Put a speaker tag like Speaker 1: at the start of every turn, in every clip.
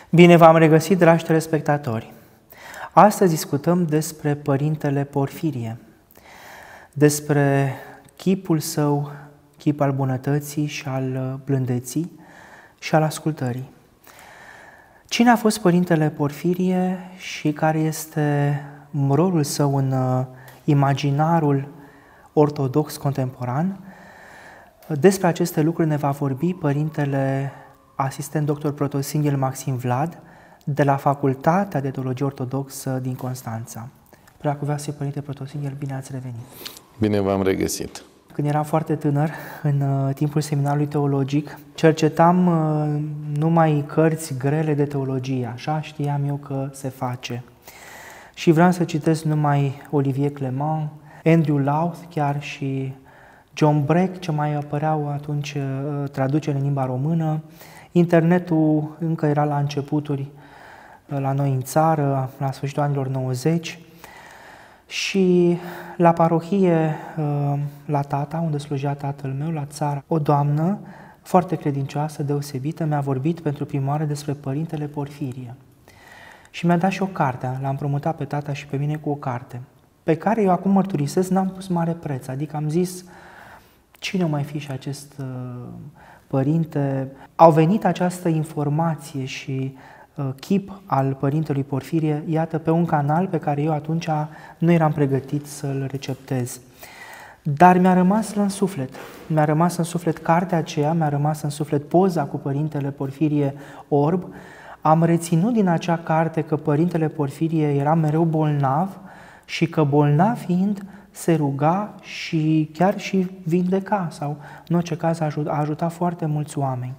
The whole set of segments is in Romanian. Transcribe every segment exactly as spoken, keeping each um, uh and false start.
Speaker 1: Bine v-am regăsit, dragi telespectatori! Astăzi discutăm despre Părintele Porfirie, despre chipul său, chip al bunătății și al blândeții și al ascultării. Cine a fost Părintele Porfirie și care este rolul său în imaginarul ortodox contemporan? Despre aceste lucruri ne va vorbi Părintele asistent doctor Protosinghel Maxim Vlad, de la Facultatea de Teologie Ortodoxă din Constanța. Preacuvioase Părinte Protosinghel, bine ați revenit!
Speaker 2: Bine v-am regăsit!
Speaker 1: Când eram foarte tânăr, în uh, timpul seminarului teologic, cercetam uh, numai cărți grele de teologie, așa știam eu că se face. Și vreau să citesc numai Olivier Clement, Andrew Louth, chiar și John Breck, ce mai apăreau atunci uh, traduceri în limba română. Internetul încă era la începuturi la noi în țară, la sfârșitul anilor nouăzeci, și la parohie, la tata, unde slujea tatăl meu, la țară, o doamnă foarte credincioasă, deosebită, mi-a vorbit pentru prima oară despre Părintele Porfirie. Și mi-a dat și o carte, l-am împrumutat pe tata și pe mine cu o carte, pe care eu acum mărturisesc, n-am pus mare preț, adică am zis, cine mai fi și acest uh, părinte? Au venit această informație și uh, chip al Părintelui Porfirie, iată, pe un canal pe care eu atunci nu eram pregătit să-l receptez. Dar mi-a rămas în suflet, mi-a rămas în suflet cartea aceea, mi-a rămas în suflet poza cu Părintele Porfirie orb. Am reținut din acea carte că Părintele Porfirie era mereu bolnav și că bolnav fiind, se ruga și chiar și vindeca sau, în orice caz, a ajutat foarte mulți oameni.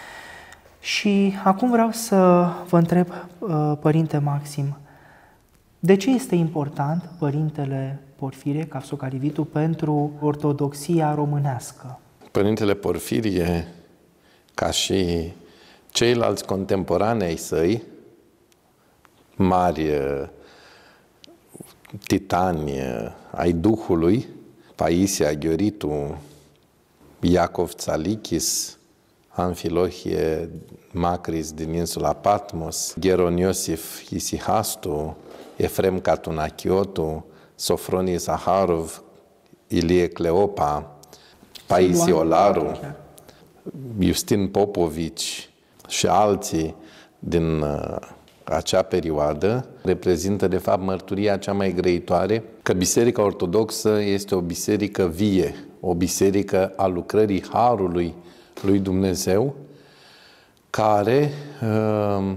Speaker 1: Și acum vreau să vă întreb, Părinte Maxim, de ce este important Părintele Porfirie, Capsocarivitul, pentru ortodoxia românească?
Speaker 2: Părintele Porfirie, ca și ceilalți contemporanei săi, mari titani ai Duhului, Paisia Ghioritu, Iacov Tsalichis, Amfilohie Macris din insula Patmos, Gheron Iosif Isihastu, Efrem Catunachiotu, Sofronie Saharov, Ilie Cleopa, Paisie Olaru, Justin Popovici și alții din acea perioadă reprezintă, de fapt, mărturia cea mai grăitoare că Biserica Ortodoxă este o biserică vie, o biserică a lucrării Harului lui Dumnezeu, care uh,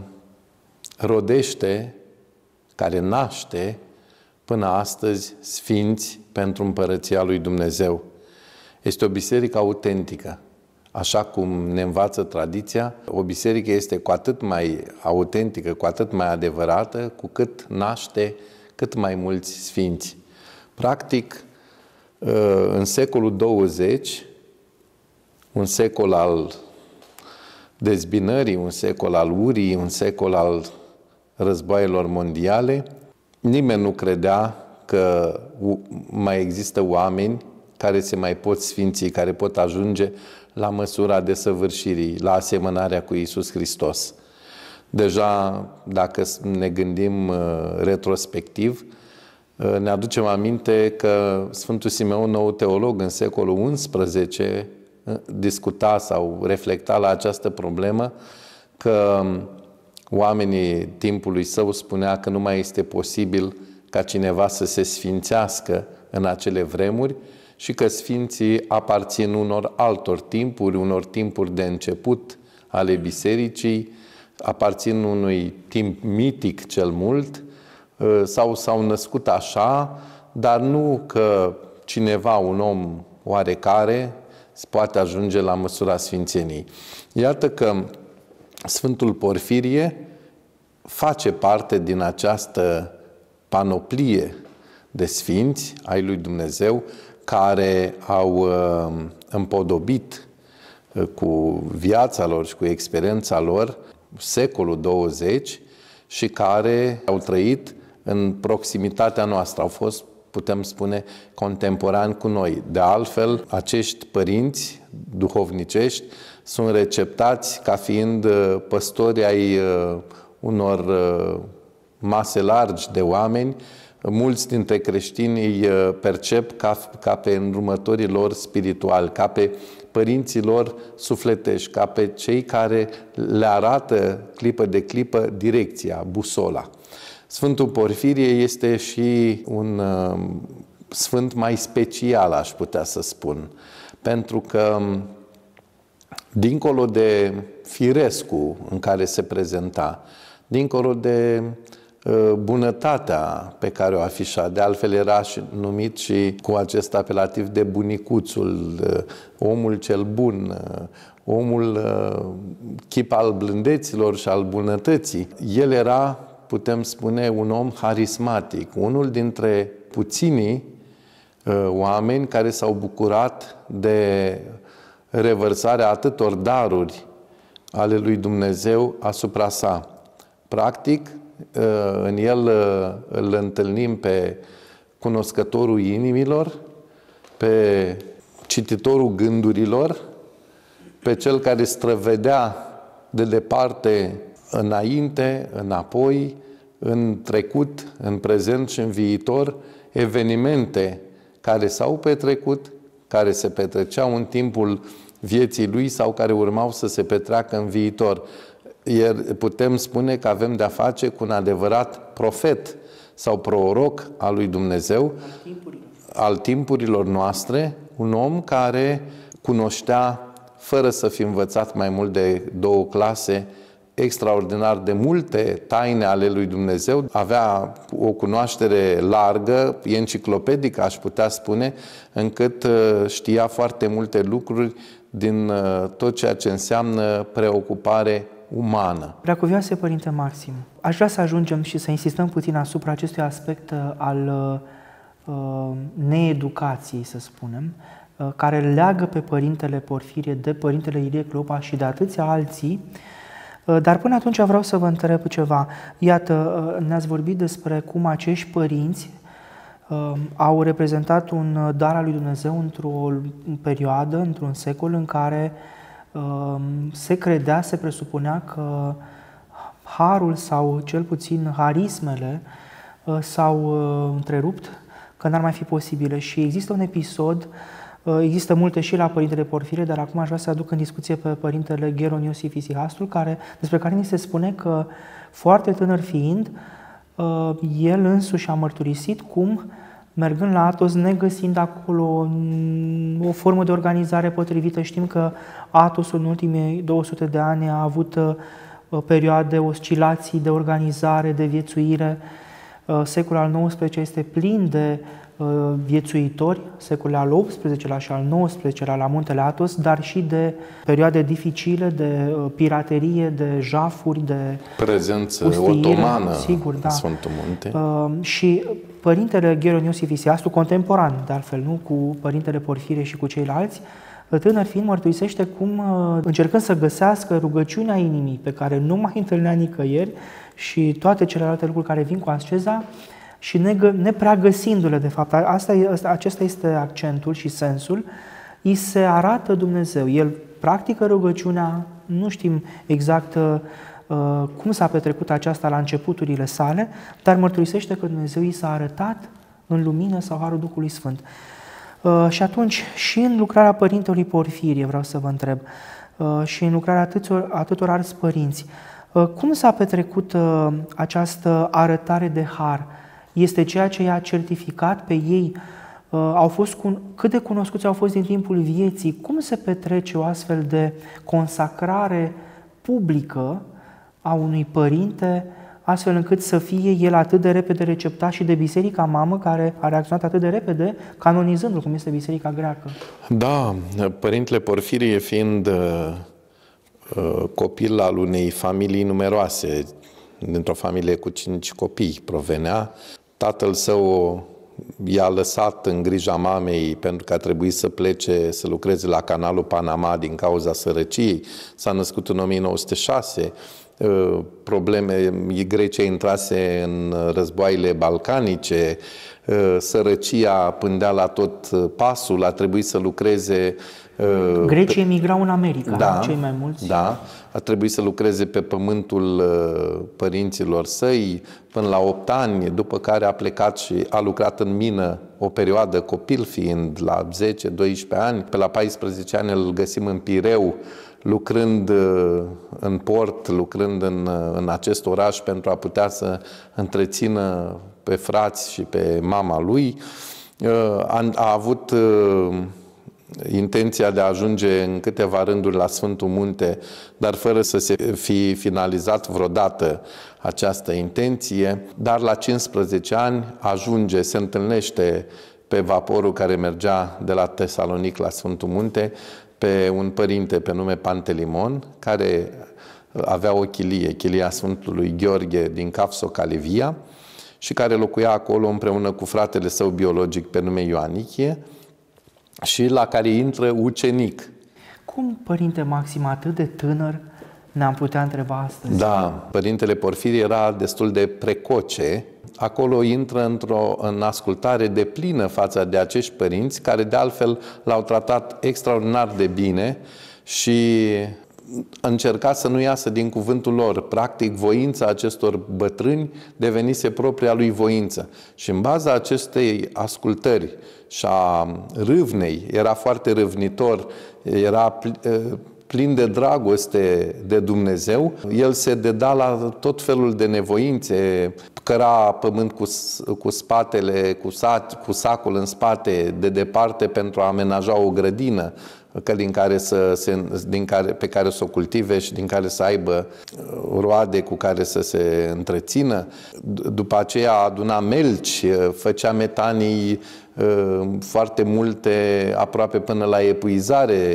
Speaker 2: rodește, care naște până astăzi sfinți pentru împărăția lui Dumnezeu. Este o biserică autentică. Așa cum ne învață tradiția, o biserică este cu atât mai autentică, cu atât mai adevărată, cu cât naște cât mai mulți sfinți. Practic, în secolul douăzeci, un secol al dezbinării, un secol al urii, un secol al războaielor mondiale, nimeni nu credea că mai există oameni care se mai pot sfinți, care pot ajunge la măsura desăvârșirii, la asemănarea cu Iisus Hristos. Deja, dacă ne gândim retrospectiv, ne aducem aminte că Sfântul Simeon, nou teolog, în secolul unsprezece, discuta sau reflecta la această problemă, că oamenii timpului său spunea că nu mai este posibil ca cineva să se sfințească în acele vremuri, și că sfinții aparțin unor altor timpuri, unor timpuri de început ale bisericii, aparțin unui timp mitic cel mult, sau s-au născut așa, dar nu că cineva, un om oarecare, poate ajunge la măsura sfințeniei. Iată că Sfântul Porfirie face parte din această panoplie de sfinți ai lui Dumnezeu, care au uh, împodobit uh, cu viața lor și cu experiența lor secolul douăzeci și care au trăit în proximitatea noastră, au fost putem spune, contemporani cu noi. De altfel, acești părinți duhovnicești sunt receptați ca fiind păstori ai unor mase largi de oameni. Mulți dintre creștini îi percep ca, ca pe îndrumătorii lor spirituali, ca pe părinții lor sufletești, ca pe cei care le arată clipă de clipă direcția, busola. Sfântul Porfirie este și un uh, sfânt mai special, aș putea să spun, pentru că dincolo de firescul în care se prezenta, dincolo de uh, bunătatea pe care o afișa, de altfel era și numit și cu acest apelativ de bunicuțul, uh, omul cel bun, uh, omul uh, chip al blândeților și al bunătății. El era, putem spune, un om harismatic, unul dintre puținii uh, oameni care s-au bucurat de revărsarea atâtor daruri ale lui Dumnezeu asupra sa. Practic, uh, în el uh, îl întâlnim pe cunoscătorul inimilor, pe cititorul gândurilor, pe cel care străvedea de departe înainte, înapoi, în trecut, în prezent și în viitor, evenimente care s-au petrecut, care se petreceau în timpul vieții lui sau care urmau să se petreacă în viitor. Iar putem spune că avem de-a face cu un adevărat profet sau proroc al lui Dumnezeu, al timpurilor, al timpurilor noastre, un om care cunoștea, fără să fi învățat mai mult de două clase, extraordinar de multe taine ale lui Dumnezeu, avea o cunoaștere largă, enciclopedică, aș putea spune, încât știa foarte multe lucruri din tot ceea ce înseamnă preocupare umană.
Speaker 1: Preacuvioase Părinte Maxim, aș vrea să ajungem și să insistăm puțin asupra acestui aspect al uh, needucației, să spunem, uh, care leagă pe Părintele Porfirie de Părintele Ilie Cleopa și de atâția alții. Dar până atunci vreau să vă întreb ceva. Iată, ne-ați vorbit despre cum acești părinți uh, au reprezentat un dar al lui Dumnezeu într-o perioadă, într-un secol în care uh, se credea, se presupunea că harul sau cel puțin harismele uh, s-au uh, întrerupt, că n-ar mai fi posibile. Și există un episod, există multe și la Părintele Porfirie, dar acum aș vrea să aduc în discuție pe Părintele Gheron Iosif Isihastru, care, despre care ni se spune că, foarte tânăr fiind, el însuși a mărturisit cum, mergând la Athos, negăsind acolo o formă de organizare potrivită, știm că Athosul în ultimii două sute de ani a avut perioade, oscilații de organizare, de viețuire. Secolul al nouăsprezecelea este plin de viețuitori, secolul al optsprezecelea și al nouăsprezecelea la Muntele Athos, dar și de perioade dificile, de piraterie, de jafuri, de
Speaker 2: prezență
Speaker 1: pustiire,
Speaker 2: otomană,
Speaker 1: sigur, da.
Speaker 2: Sfântul Munte.
Speaker 1: Uh, și Părintele Gheron Iosif Isihastru, contemporan, de altfel, nu cu Părintele Porfirie și cu ceilalți, tânăr fiind, mărturisește cum, încercând să găsească rugăciunea inimii pe care nu mai întâlnea nicăieri și toate celelalte lucruri care vin cu asceza, și neprea găsindu-le, de fapt, asta, acesta este accentul și sensul, îi se arată Dumnezeu. El practică rugăciunea, nu știm exact uh, cum s-a petrecut aceasta la începuturile sale, dar mărturisește că Dumnezeu i s-a arătat în lumină sau harul Duhului Sfânt. Uh, și atunci, și în lucrarea Părintelui Porfirie, vreau să vă întreb, uh, și în lucrarea atâtor, atâtor alți părinți, uh, cum s-a petrecut uh, această arătare de har? Este ceea ce i-a certificat pe ei? Uh, au fost cu, cât de cunoscuți au fost din timpul vieții? Cum se petrece o astfel de consacrare publică a unui părinte, astfel încât să fie el atât de repede receptat și de Biserica Mamă, care a reacționat atât de repede, canonizându-l, cum este Biserica Greacă?
Speaker 2: Da, Părintele Porfirie fiind uh, copil al unei familii numeroase, dintr-o familie cu cinci copii provenea, tatăl său i-a lăsat în grija mamei pentru că a trebuit să plece să lucreze la canalul Panama din cauza sărăciei. S-a născut în o mie nouă sute șase, probleme, Grecia intrase în războaiele balcanice, sărăcia pândea la tot pasul, a trebuit să lucreze.
Speaker 1: Grecii emigrau în America,
Speaker 2: da,
Speaker 1: cei mai mulți.
Speaker 2: Da, a trebuit să lucreze pe pământul părinților săi până la opt ani, după care a plecat și a lucrat în mină o perioadă, copil fiind, la zece doisprezece ani. Pe la paisprezece ani îl găsim în Pireu, lucrând în port, lucrând în, în acest oraș pentru a putea să întrețină pe frați și pe mama lui. A, a avut intenția de a ajunge în câteva rânduri la Sfântul Munte, dar fără să se fi finalizat vreodată această intenție. Dar la cincisprezece ani ajunge, se întâlnește pe vaporul care mergea de la Tesalonic la Sfântul Munte pe un părinte pe nume Pantelimon, care avea o chilie, chilia Sfântului Gheorghe din Cafso-Calivia, și care locuia acolo împreună cu fratele său biologic pe nume Ioanichie, și la care intră ucenic.
Speaker 1: Cum, Părinte Maxim, atât de tânăr, ne-am putea întreba astăzi?
Speaker 2: Da, Părintele Porfirie era destul de precoce. Acolo intră într-o în ascultare de plină față de acești părinți, care de altfel l-au tratat extraordinar de bine și încerca să nu iasă din cuvântul lor. Practic, voința acestor bătrâni devenise propria lui voință. Și în baza acestei ascultări și a râvnei, era foarte râvnitor, era plin de dragoste de Dumnezeu, el se deda la tot felul de nevoințe, căra pământ cu, cu spatele, cu, sac, cu sacul în spate, de departe, pentru a amenaja o grădină, că din care să se, din care, pe care să o cultive și din care să aibă roade cu care să se întrețină. După aceea aduna melci, făcea metanii foarte multe, aproape până la epuizare,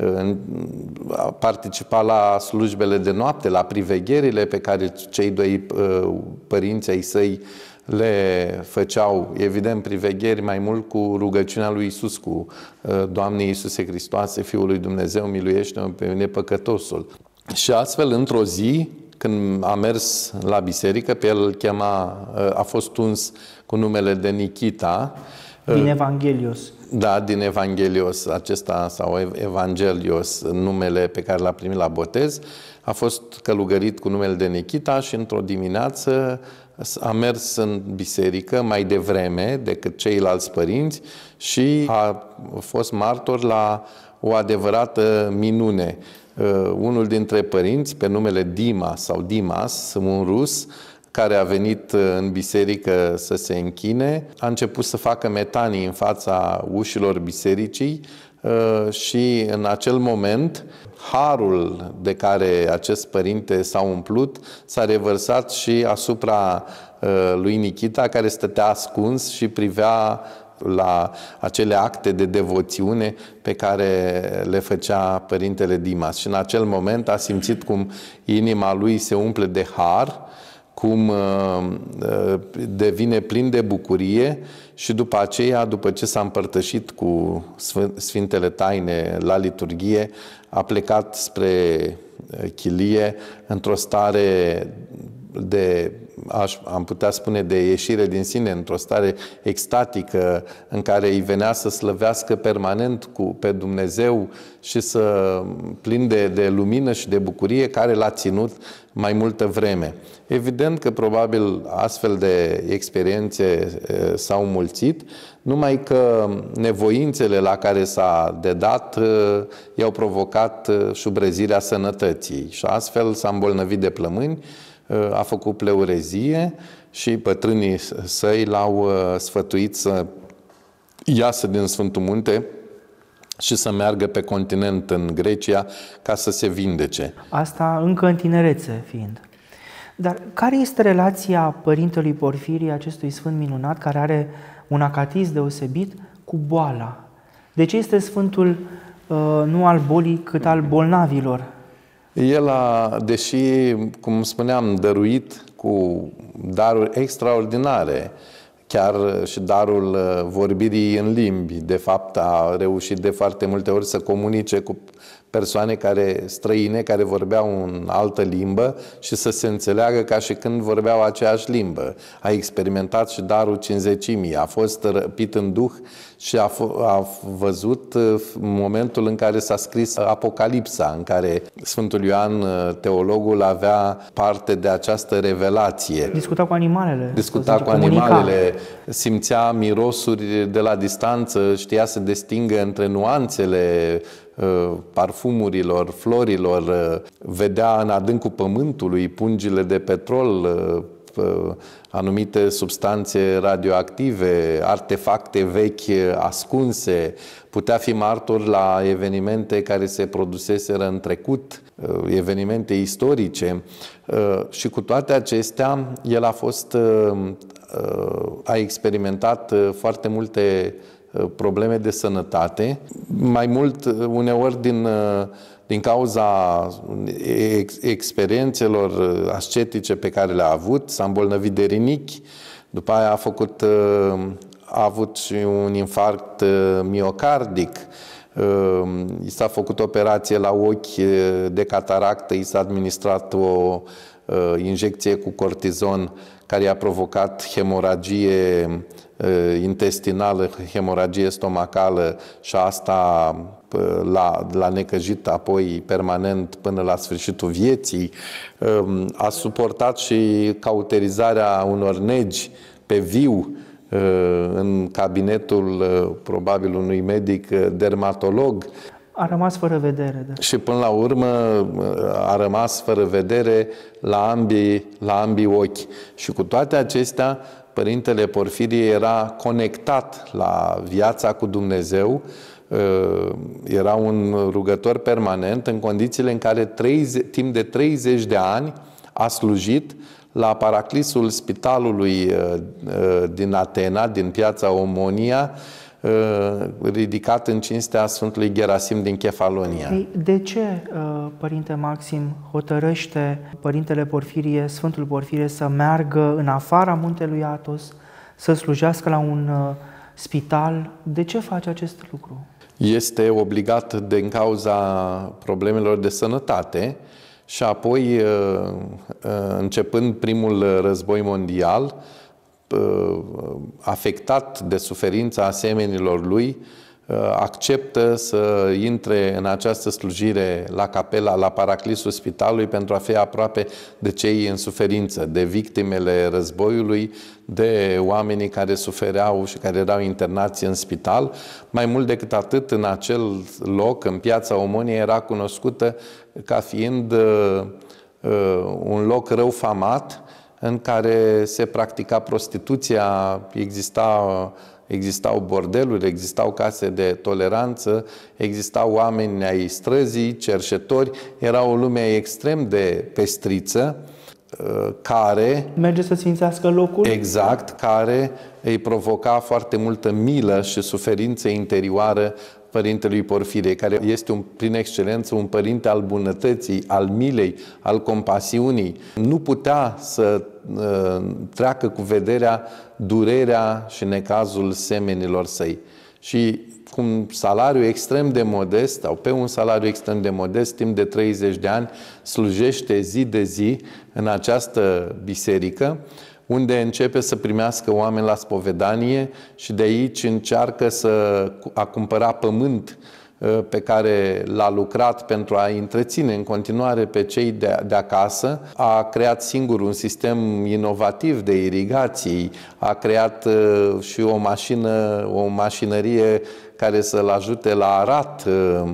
Speaker 2: participa la slujbele de noapte, la privegherile pe care cei doi părinți ai săi le făceau, evident, privegheri mai mult cu rugăciunea lui Iisus, cu Doamne Iisuse Hristoase, Fiul lui Dumnezeu, miluiește-mă pe mine păcătosul. Și astfel, într-o zi, când a mers la biserică, pe el îl chema, a fost uns cu numele de Nikita.
Speaker 1: Din Evanghelios.
Speaker 2: Da, din Evanghelios, acesta, sau Evangelios, numele pe care l-a primit la botez, a fost călugărit cu numele de Nikita și într-o dimineață a mers în biserică mai devreme decât ceilalți părinți și a fost martor la o adevărată minune. Uh, unul dintre părinți, pe numele Dima sau Dimas, un rus, care a venit în biserică să se închine, a început să facă metanii în fața ușilor bisericii uh, și în acel moment harul de care acest părinte s-a umplut s-a revărsat și asupra uh, lui Nikita, care stătea ascuns și privea la acele acte de devoțiune pe care le făcea părintele Dimas. Și în acel moment a simțit cum inima lui se umple de har, cum uh, devine plin de bucurie și după aceea, după ce s-a împărtășit cu Sfintele Taine la liturghie, a plecat spre chilie într-o stare de, aș, am putea spune, de ieșire din sine, într-o stare extatică în care îi venea să slăvească permanent cu, pe Dumnezeu și să plin de, de lumină și de bucurie care l-a ținut mai multă vreme. Evident că probabil astfel de experiențe s-au mulțit, numai că nevoințele la care s-a dedat i-au provocat șubrezirea sănătății și astfel s-a îmbolnăvit de plămâni, a făcut pleurezie și bătrânii săi l-au sfătuit să iasă din Sfântul Munte și să meargă pe continent în Grecia ca să se vindece.
Speaker 1: Asta încă în tinerețe fiind. Dar care este relația părintelui Porfirie, acestui sfânt minunat, care are un acatism deosebit, cu boala? De ce este sfântul uh, nu al bolii, cât al bolnavilor?
Speaker 2: El a, deși, cum spuneam, dăruit cu daruri extraordinare, chiar și darul vorbirii în limbi, de fapt a reușit de foarte multe ori să comunice cu persoane care, străine care vorbeau în altă limbă și să se înțeleagă ca și când vorbeau aceeași limbă. A experimentat și darul cinzecimii, a fost răpit în duh și a, a văzut momentul în care s-a scris Apocalipsa, în care Sfântul Ioan, teologul, avea parte de această revelație.
Speaker 1: Discuta cu animalele.
Speaker 2: Discuta cu animalele, simțea mirosuri de la distanță, știa să distingă între nuanțele parfumurilor, florilor, vedea în adâncul pământului pungile de petrol, anumite substanțe radioactive, artefacte vechi ascunse, putea fi martor la evenimente care se produseseră în trecut, evenimente istorice, și cu toate acestea el a fost, a experimentat foarte multe probleme de sănătate, mai mult uneori din, din cauza ex, experiențelor ascetice pe care le-a avut, s-a îmbolnăvit de rinichi, după aia a făcut, a avut și un infarct miocardic, i s-a făcut operație la ochi de cataractă, i s-a administrat o injecție cu cortizon care i-a provocat hemoragie intestinală, hemoragie stomacală, și asta l-a necăjit apoi permanent până la sfârșitul vieții. A suportat și cauterizarea unor negi pe viu în cabinetul probabil unui medic dermatolog.
Speaker 1: A rămas fără vedere. Da.
Speaker 2: Și până la urmă a rămas fără vedere la ambii, la ambii ochi. Și cu toate acestea, Părintele Porfirie era conectat la viața cu Dumnezeu, era un rugător permanent, în condițiile în care treizeci, timp de treizeci de ani a slujit la paraclisul spitalului din Atena, din piața Omonia, ridicat în cinstea Sfântului Gerasim din Chefalonia.
Speaker 1: Ei, de ce, Părinte Maxim, hotărăște Părintele Porfirie, Sfântul Porfirie, să meargă în afara muntelui Athos, să slujească la un spital? De ce face acest lucru?
Speaker 2: Este obligat din cauza problemelor de sănătate și apoi, începând primul război mondial, afectat de suferința asemenilor lui, acceptă să intre în această slujire la capela, la paraclisul spitalului, pentru a fi aproape de cei în suferință, de victimele războiului, de oamenii care sufereau și care erau internați în spital. Mai mult decât atât, în acel loc, în piața Omoniei, era cunoscută ca fiind uh, uh, un loc rău famat, în care se practica prostituția, exista, existau bordeluri, existau case de toleranță, existau oameni ai străzii, cerșetori, era o lume extrem de pestriță, care...
Speaker 1: Merge să sfințească locul?
Speaker 2: Exact, care îi provoca foarte multă milă și suferință interioară Părintelui Porfirie, care este un, prin excelență un părinte al bunătății, al milei, al compasiunii. Nu putea să uh, treacă cu vederea durerea și necazul semenilor săi. Și cu un salariu extrem de modest, sau pe un salariu extrem de modest, timp de treizeci de ani, slujește zi de zi în această biserică, unde începe să primească oameni la spovedanie și de aici încearcă să a cumpăra pământ pe care l-a lucrat pentru a întreține în continuare pe cei de, de acasă. A creat singur un sistem inovativ de irigații, a creat și o mașină, o mașinărie care să-l ajute la arat.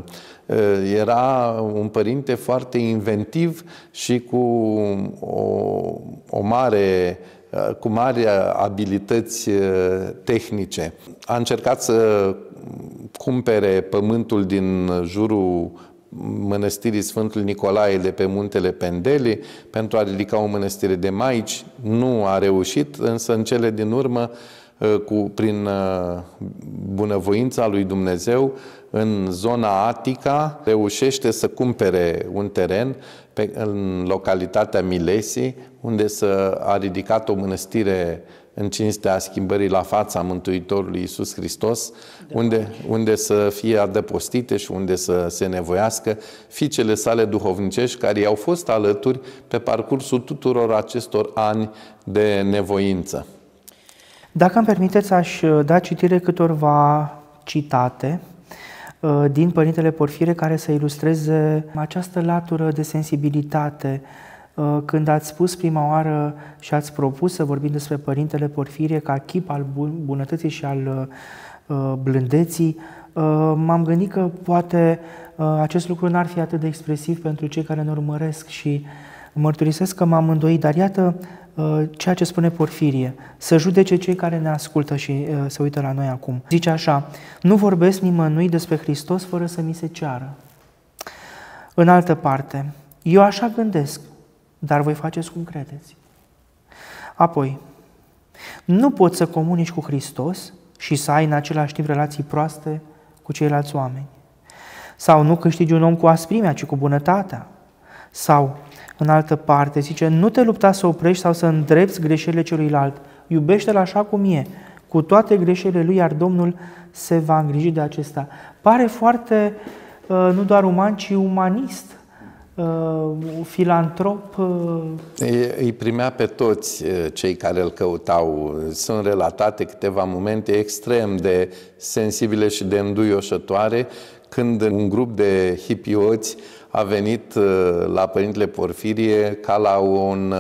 Speaker 2: Era un părinte foarte inventiv și cu o, o mare cu mari abilități tehnice. A încercat să cumpere pământul din jurul mănăstirii Sfântul Nicolae de pe muntele Pendeli pentru a ridica o mănăstire de maici. Nu a reușit, însă în cele din urmă, cu, prin bunăvoința lui Dumnezeu, în zona Atica, reușește să cumpere un teren pe, în localitatea Milesi, unde să a ridicat o mănăstire în cinstea schimbării la fața Mântuitorului Iisus Hristos, unde, unde să fie adăpostite și unde să se nevoiască fiicele sale duhovnicești, care i-au fost alături pe parcursul tuturor acestor ani de nevoință.
Speaker 1: Dacă îmi permiteți, aș da citire câtorva citate din Părintele Porfire care să ilustreze această latură de sensibilitate. Când ați spus prima oară și ați propus să vorbim despre Părintele Porfirie ca chip al bunătății și al blândeții, m-am gândit că poate acest lucru n-ar fi atât de expresiv pentru cei care ne urmăresc și mărturisesc că m-am îndoit, dar iată ceea ce spune Porfirie, să judece cei care ne ascultă și se uită la noi acum. Zice așa: nu vorbesc nimănui despre Hristos fără să mi se ceară. În altă parte, eu așa gândesc, dar voi faceți cum credeți. Apoi, nu poți să comunici cu Hristos și să ai în același timp relații proaste cu ceilalți oameni. Sau nu câștigi un om cu asprimea, ci cu bunătatea. Sau, în altă parte, zice, nu te lupta să oprești sau să îndrepți greșelile celuilalt. Iubește-l așa cum e, cu toate greșelile lui, iar Domnul se va îngriji de acesta. Pare foarte, nu doar uman, ci umanist, filantrop.
Speaker 2: Îi primea pe toți cei care îl căutau. Sunt relatate câteva momente extrem de sensibile și de înduioșătoare, când un grup de hipioți a venit la Părintele Porfirie ca la un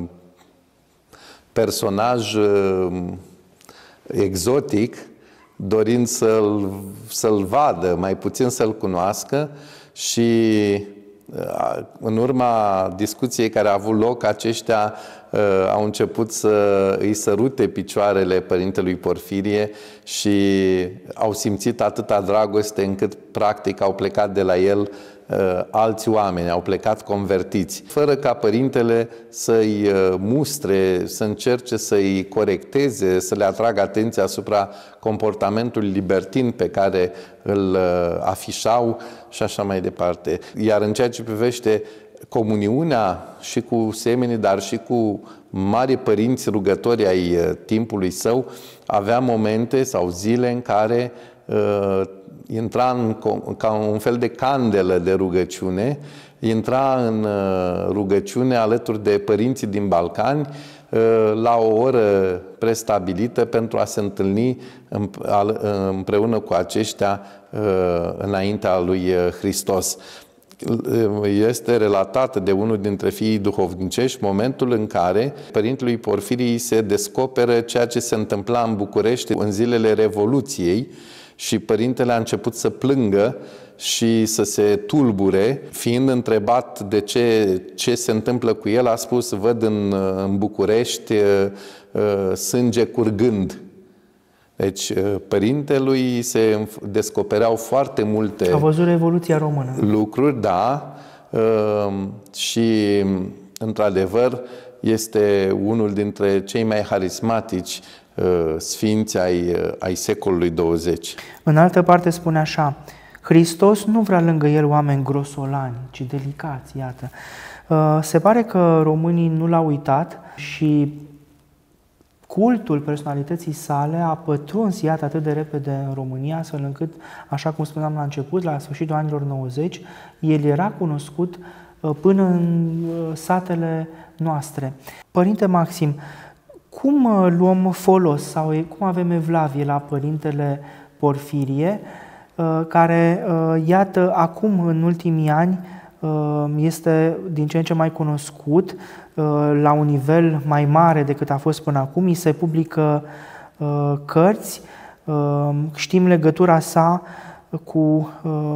Speaker 2: personaj exotic, dorind să-l să-l vadă, mai puțin să-l cunoască, și în urma discuției care a avut loc, aceștia uh, au început să îi sărute picioarele Părintelui Porfirie și au simțit atâta dragoste încât practic au plecat de la el uh, alți oameni, au plecat convertiți, fără ca Părintele să-i uh, mustre, să încerce să-i corecteze, să le atragă atenția asupra comportamentului libertin pe care îl uh, afișau și așa mai departe. Iar în ceea ce privește comuniunea și cu semenii, dar și cu mari părinți rugători ai uh, timpului său, avea momente sau zile în care uh, intra în, ca un fel de candelă de rugăciune, intra în uh, rugăciune alături de părinții din Balcani, la o oră prestabilită pentru a se întâlni împreună cu aceștia înaintea lui Hristos. Este relatată de unul dintre fiii duhovnicești momentul în care Părintelui Porfirii se descoperă ceea ce se întâmpla în București în zilele Revoluției și Părintele a început să plângă și să se tulbure, fiind întrebat de ce, ce se întâmplă cu el, a spus: văd în, în București sânge curgând. Deci Părintelui se descopereau foarte multe...
Speaker 1: A văzut Revoluția Română.
Speaker 2: Lucruri, da, și într-adevăr este unul dintre cei mai harismatici sfinți ai, ai secolului douăzeci.
Speaker 1: În altă parte spune așa: Hristos nu vrea lângă el oameni grosolani, ci delicați, iată. Se pare că românii nu l-au uitat și cultul personalității sale a pătruns, iată, atât de repede în România, astfel încât, așa cum spuneam la început, la sfârșitul anilor nouăzeci, el era cunoscut până în satele noastre. Părinte Maxim, cum luăm folos sau cum avem evlavie la Părintele Porfirie, care, iată, acum, în ultimii ani, este din ce în ce mai cunoscut, la un nivel mai mare decât a fost până acum, îi se publică cărți, știm legătura sa cu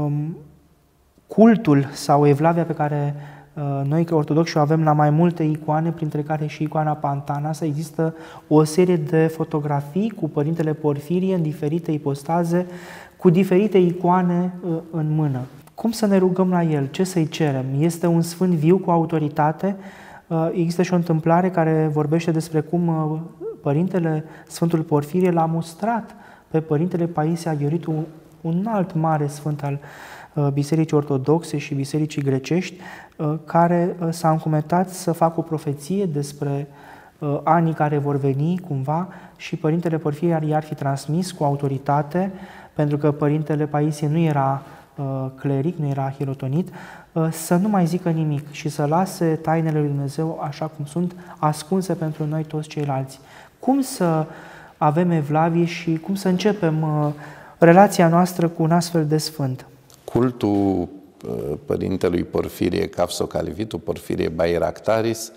Speaker 1: cultul sau evlavia pe care noi, că ortodoxi, o avem la mai multe icoane, printre care și icoana Pantanas. Există o serie de fotografii cu Părintele Porfirie în diferite ipostaze, cu diferite icoane în mână. Cum să ne rugăm la el? Ce să-i cerem? Este un sfânt viu cu autoritate. Există și o întâmplare care vorbește despre cum Părintele Sfântul Porfirie l-a mustrat pe Părintele Paisie Aghioritu, un alt mare sfânt al Bisericii Ortodoxe și Bisericii Grecești, care s-a încumetat să facă o profeție despre anii care vor veni cumva și Părintele Porfirie i-ar fi transmis cu autoritate, pentru că Părintele Paisie nu era cleric, nu era hirotonit, să nu mai zică nimic și să lase tainele lui Dumnezeu așa cum sunt, ascunse pentru noi toți ceilalți. Cum să avem evlavie și cum să începem relația noastră cu un astfel de sfânt?
Speaker 2: Cultul Părintelui Porfirie Capso-Calivitu, Porfirie Bairactaris,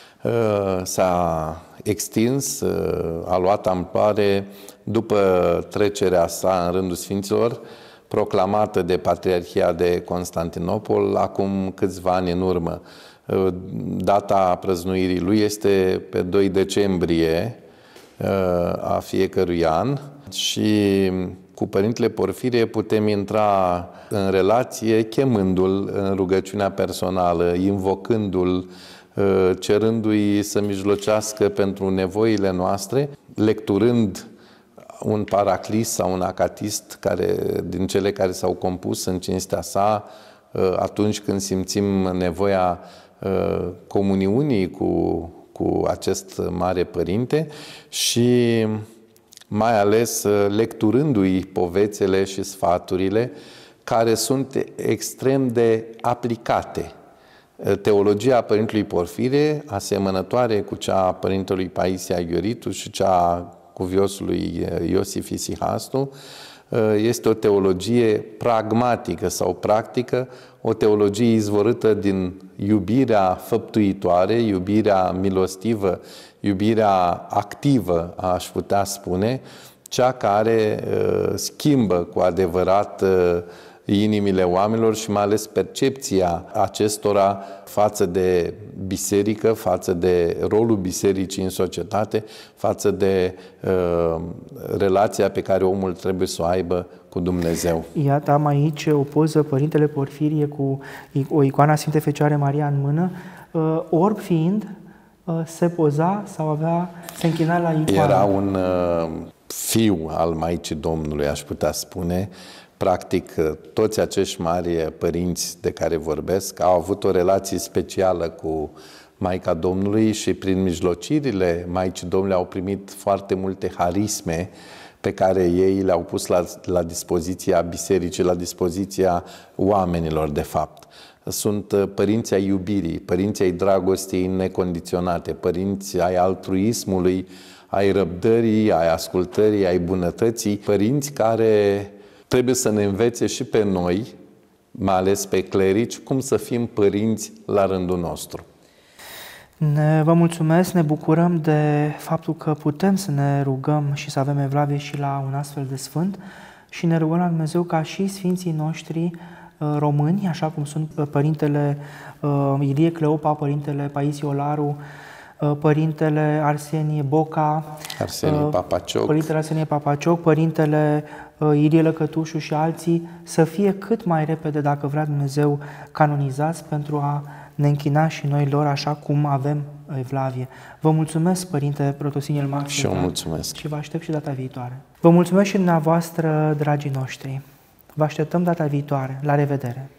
Speaker 2: s-a extins, a luat amploare după trecerea sa în rândul Sfinților, proclamată de Patriarhia de Constantinopol acum câțiva ani în urmă. Data prăznuirii lui este pe doi decembrie a fiecărui an și cu Părintele Porfirie putem intra în relație chemându-l în rugăciunea personală, invocându-l, cerându-i să mijlocească pentru nevoile noastre, lecturând un paraclis sau un acatist care, din cele care s-au compus în cinstea sa, atunci când simțim nevoia comuniunii cu, cu acest Mare Părinte și mai ales lecturându-i povețele și sfaturile care sunt extrem de aplicate. Teologia Părintelui Porfirie, asemănătoare cu cea a Părintelui Paisie Aghioritu și cea a cuviosului Iosif Isihastu, este o teologie pragmatică sau practică, o teologie izvorâtă din iubirea făptuitoare, iubirea milostivă, iubirea activă, aș putea spune, cea care schimbă cu adevărat inimile oamenilor și mai ales percepția acestora față de biserică, față de rolul bisericii în societate, față de uh, relația pe care omul trebuie să o aibă cu Dumnezeu.
Speaker 1: Iată, am aici o poză, Părintele Porfirie cu o icoană a Sfintei Fecioare Maria în mână, uh, orb fiind, uh, se poza sau avea, se închina la icoană.
Speaker 2: Era un uh, fiu al Maicii Domnului, aș putea spune. Practic, toți acești mari părinți de care vorbesc au avut o relație specială cu Maica Domnului și prin mijlocirile Maicii Domnului au primit foarte multe harisme pe care ei le-au pus la, la dispoziția bisericii, la dispoziția oamenilor, de fapt. Sunt părinții ai iubirii, părinții ai dragostei necondiționate, părinții ai altruismului, ai răbdării, ai ascultării, ai bunătății, părinți care trebuie să ne învețe și pe noi, mai ales pe clerici, cum să fim părinți la rândul nostru.
Speaker 1: Ne, vă mulțumesc, ne bucurăm de faptul că putem să ne rugăm și să avem evlavie și la un astfel de sfânt și ne rugăm la Dumnezeu ca și sfinții noștri români, așa cum sunt Părintele Ilie Cleopa, Părintele Paisie Olaru, Părintele Arsenie Boca,
Speaker 2: Arsenie Papacioc,
Speaker 1: Părintele Arsenie Papacioc, Părintele Ilie Lăcătușu și alții, să fie cât mai repede, dacă vrea Dumnezeu, canonizați pentru a ne închina și noi lor așa cum avem evlavie. Vă mulțumesc, Părinte Protosinel Max.
Speaker 2: Și eu mulțumesc.
Speaker 1: Și vă aștept și data viitoare. Vă mulțumesc și dumneavoastră, dragii noștri. Vă așteptăm data viitoare. La revedere!